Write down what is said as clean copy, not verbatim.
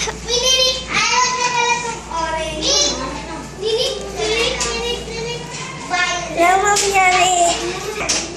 Pinirik. Ayaw na pala itong orange. Ninik. Yan, Mami Yari.